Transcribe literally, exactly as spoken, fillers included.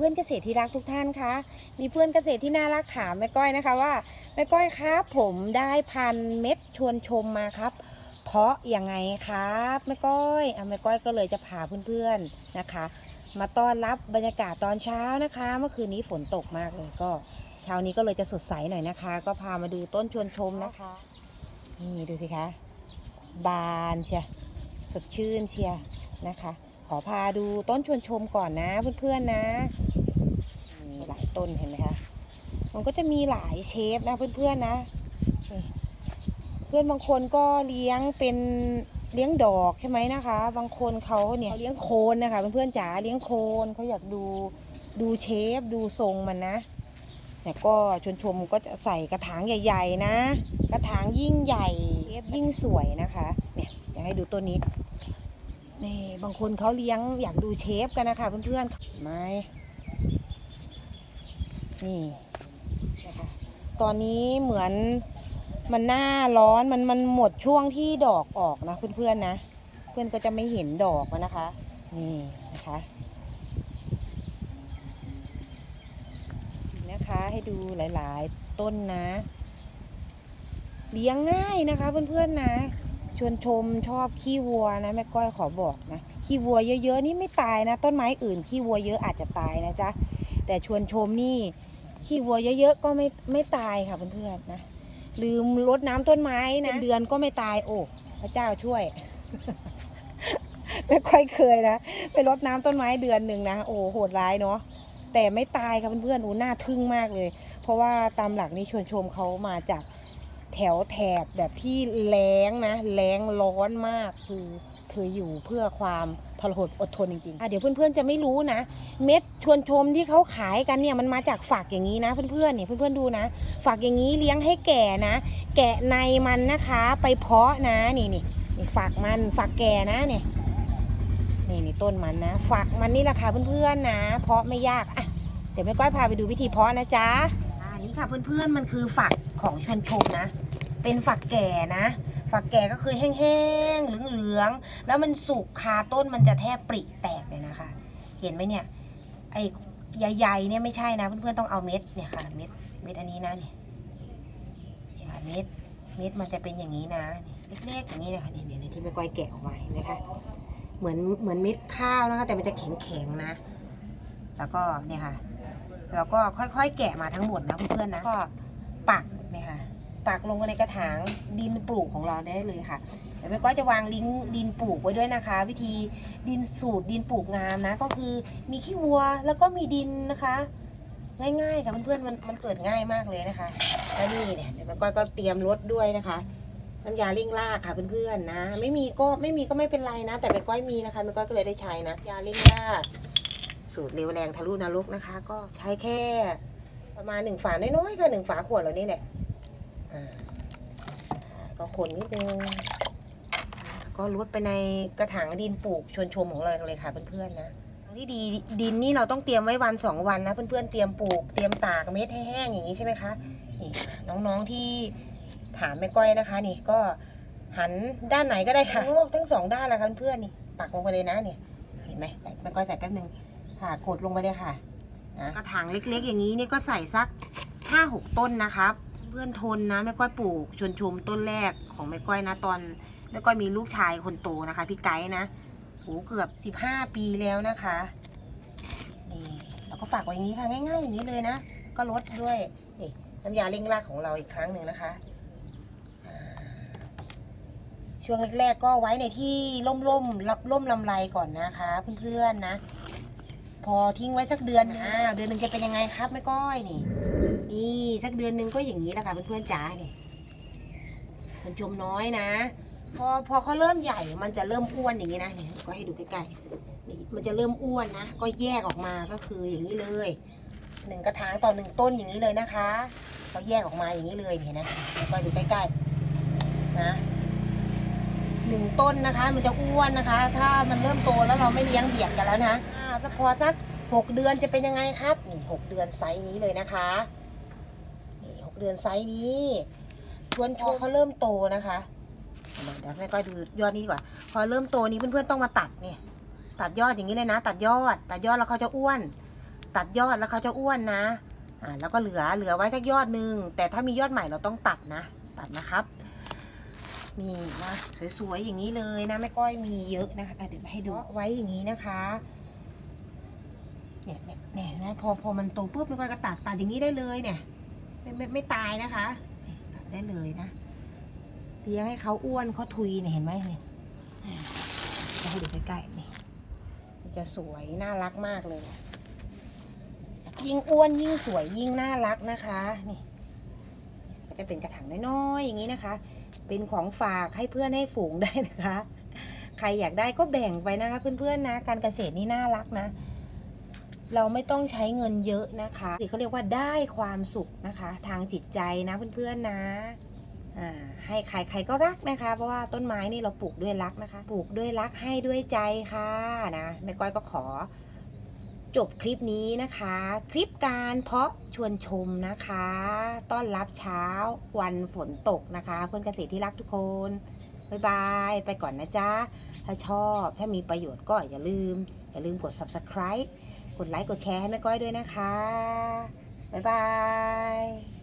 พื่อนเกษตรที่รักทุกท่านคะมีเพื่อนเกษตรที่น่ารักถามแม่ก้อยนะคะว่าแม่ก้อยครับผมได้พันเม็ดชวนชมมาครับเพาะยังไงครับแม่ก้อยอ่ะแม่ก้อยก็เลยจะพาเพื่อนๆนะคะมาต้อนรับบรรยากาศตอนเช้านะคะเมื่อคืนนี้ฝนตกมากเลยก็เช้านี้ก็เลยจะสดใสหน่อยนะคะก็พามาดูต้นชวนชมนะคะนี่ดูสิคะบานเชียสดชื่นเชียนะคะขอพาดูต้นชวนชมก่อนนะเพื่อนๆนะมีหลายต้นเห็นไหมคะมันก็จะมีหลายเชฟนะเพื่อนๆนะเพื่อนบางคนก็เลี้ยงเป็นเลี้ยงดอกใช่ไหมนะคะบางคนเขาเนี่ยเลี้ยงโคนนะคะเพื่อนๆจ๋าเลี้ยงโคนเขาอยากดูดูเชฟดูทรงมันนะแต่ก็ชวนชมก็จะใส่กระถางใหญ่ๆนะกระถางยิ่งใหญ่เชฟยิ่งสวยนะคะเนี่ยอยากให้ดูต้นนี้นี่บางคนเขาเลี้ยงอยากดูเชฟกันนะคะเพื่อนๆไม่นี่นะคะตอนนี้เหมือนมันหน้าร้อนมันมันหมดช่วงที่ดอกออกนะเพื่อนๆนะเพื่อนก็จะไม่เห็นดอกนะคะนี่นะคะนะคะให้ดูหลายๆต้นนะเลี้ยงง่ายนะคะเพื่อนๆนะชวนชมชอบขี้วัวนะแม่ก้อยขอบอกนะขี้วัวเยอะๆนี่ไม่ตายนะต้นไม้อื่นขี้วัวเยอะอาจจะตายนะจ๊ะแต่ชวนชมนี่ขี้วัวเยอะๆก็ไม่ไม่ตายค่ะเพื่อนๆนะลืมรดน้ำต้นไม้นะเดือนก็ไม่ตายโอ้พระเจ้าช่วยไม่ค่อยเคยนะไปรดน้ำต้นไม้เดือนหนึ่งนะโอ้โหดร้ายเนาะแต่ไม่ตายค่ะเพื่อนๆโอ้น่าทึ่งมากเลยเพราะว่าตามหลักนี้ชวนชมเขามาจากแถวแถบแบบที่แล้งนะแล้งร้อนมากคือเธออยู่เพื่อความทรหดอดทนจริงๆอ่ะเดี๋ยวเพื่อนๆจะไม่รู้นะเม็ดชวนชมที่เขาขายกันเนี่ยมันมาจากฝักอย่างนี้นะเพื่อนๆเนี่ยเพื่อนๆดูนะฝักอย่างนี้เลี้ยงให้แก่นะแกะในมันนะคะไปเพาะนะนี่นี่นี่ฝักมันฝักแก่นะเนี่ยนี่นี่ต้นมันนะฝักมันนี่แหละค่ะเพื่อนๆนะเพาะไม่ยากอ่ะเดี๋ยวแม่ก้อยพาไปดูวิธีเพาะนะจ๊ะอันนี้ค่ะเพื่อนๆมันคือฝักของชวนชมนะเป็นฝักแก่นะฝักแก่ก็คือแห้งๆเหลืองๆแล้วมันสุกคาต้นมันจะแทบปริแตกเลยนะคะเห็นไหมเนี่ยไอ้ใหญ่ๆเนี่ยไม่ใช่นะเพื่อนๆต้องเอาเม็ดเนี่ยค่ะเม็ดเม็ดอันนี้นะเนี่ยเนี่ยค่ะเม็ดเม็ดมันจะเป็นอย่างนี้นะเล็กๆอย่างนี้เลยค่ะเนี่ยที่แม่ก้อยแกะออกมาเห็นไหมคะเหมือนเหมือนเม็ดข้าวนะคะแต่มันจะแข็งๆนะแล้วก็เนี่ยค่ะเราก็ค่อยๆแกะมาทั้งหมดนะเพื่อนๆนะก็ปักเนี่ยค่ะปักลงในกระถางดินปลูกของเราได้เลยค่ะเดี๋ยวแม่ก้อยจะวางลิงก์ดินปลูกไว้ด้วยนะคะวิธีดินสูตรดินปลูกงามนะก็คือมีขี้วัวแล้วก็มีดินนะคะง่ายๆค่ะเพื่อนๆมันมันเกิดง่ายมากเลยนะคะแล้วนี่เนี่ยเดี๋ยวแม่ก้อยก็เตรียมรถด้วยนะคะน้ำยาเร่งรากค่ะเพื่อนๆนะไม่มีก็ไม่มีก็ไม่เป็นไรนะแต่แม่ก้อยมีนะคะแม่ก้อยก็เลยได้ใช้นะยาเร่งรากสูตรเร็วแรงทะลุนรกนะคะก็ใช้แค่ประมาณหนึ่งฝาน้อยๆค่ะหนึ่งฝาขวดเรานี่แหละก็คนนิดนึงก็ลดไปในกระถางดินปลูกชวนชมของเราเลยค่ะเพื่อนๆนะที่ดีดินนี่เราต้องเตรียมไว้วันสองวันนะเพื่อนๆเตรียมปลูกเตรียมตากเม็ดให้แห้งอย่างนี้ใช่ไหมคะนี่น้องๆที่ถามแม่ก้อยนะคะนี่ก็หันด้านไหนก็ได้ค่ะทั้งสองด้านละค่ะเพื่อนๆนี่ปักลงไปเลยนะเนี่ยเห็นไหมแม่ก้อยใส่แป๊บนึงค่ะกดลงไปเลยค่ะนะกระถางเล็กๆอย่างนี้นี่ก็ใส่สักห้าหกต้นนะครับเพื่อนทนนะแม่ก้อยปลูกชวนชมต้นแรกของแม่ก้อยนะตอนแม่ก้อยมีลูกชายคนโตนะคะพี่ไก่นะโอ้เกือบสิบห้าปีแล้วนะคะนี่เราก็ปักไว้อย่างนี้ค่ะง่ายๆอย่างนี้เลยนะก็ลดด้วยนี่น้ำยาเร่งรากของเราอีกครั้งหนึ่งนะคะช่วงแรกๆก็ไว้ในที่ร่มๆรับร่มลำไรก่อนนะคะเพื่อนๆนะพอทิ้งไว้สักเดือนอ่าเดือนหนึ่งจะเป็นยังไงครับแม่ก้อยนี่นี่สักเดือนหนึ่งก็อย่างนี้แหละค่ะเพื่อนๆจ๋าเนี่ยมันชมน้อยนะพอพอเขาเริ่มใหญ่มันจะเริ่มอ้วนอย่างนี้นะเนี่ยก็ให้ดูใกล้ๆนี่มันจะเริ่มอ้วนนะก็แยกออกมาก็คืออย่างนี้เลยหนึ่งกระถางต่อหนึ่งต้นอย่างนี้เลยนะคะก็แยกออกมาอย่างนี้เลยเห็นนะก็ดูใกล้ๆนะหนึ่งต้นนะคะมันจะอ้วนนะคะถ้ามันเริ่มโตแล้วเราไม่เลี้ยงเบียดกันแล้วนะอ่าสักพอสักหกเดือนจะเป็นยังไงครับนี่หกเดือนไซส์นี้เลยนะคะนี่หกเดือนไซส์นี้ชวนชมเขาเริ่มโตนะคะเดี๋ยวแม่ก้อยดูยอดนี้ดีกว่าพอเริ่มโตนี้เพื่อนๆต้องมาตัดเนี่ยตัดยอดอย่างนี้เลยนะตัดยอดตัดยอดแล้วเขาจะอ้วนตัดยอดแล้วเขาจะอ้วนนะอ่าแล้วก็เหลือเหลือไว้สักยอดหนึ่งแต่ถ้ามียอดใหม่เราต้องตัดนะตัดนะครับนี่นะสวยๆอย่างนี้เลยนะแม่ก้อยมีเยอะนะคะเดี๋ยวมาให้ดูไว้อย่างนี้นะคะเนี่ยเนี่ยเนี่ยนะพอพอมันโตปุ๊บแม่ก้อยก็ตัดตัดอย่างนี้ได้เลยเนี่ยไม่ไม่ไม่ตายนะคะตัดได้เลยนะเลี้ยงให้เขาอ้วนเขาทุยเนี่ยเห็นไหมเนี่ยจะให้ดูใกล้ๆนี่มันจะสวยน่ารักมากเลยยิ่งอ้วนยิ่งสวยยิ่งน่ารักนะคะนี่ก็จะเป็นกระถางน้อยๆอย่างนี้นะคะเป็นของฝากให้เพื่อนให้ฝูงได้นะคะใครอยากได้ก็แบ่งไปนะคะเพื่อนๆนะการเกษตรนี่น่ารักนะเราไม่ต้องใช้เงินเยอะนะคะเขาเรียกว่าได้ความสุขนะคะทางจิตใจนะเพื่อนๆนะอ่าให้ใครใครก็รักนะคะเพราะว่าต้นไม้นี่เราปลูกด้วยรักนะคะปลูกด้วยรักให้ด้วยใจค่ะนะแม่ก้อยก็ขอจบคลิปนี้นะคะคลิปการเพาะชวนชมนะคะต้อนรับเช้าวันฝนตกนะคะเพื่อนเกษตรที่รักทุกคนบ๊ายบายไปก่อนนะจ๊ะถ้าชอบถ้ามีประโยชน์ก็อย่าลืมอย่าลืมกด ซับสไครบ์ กดไลค์กดแชร์ให้แม่ก้อยด้วยนะคะบ๊ายบาย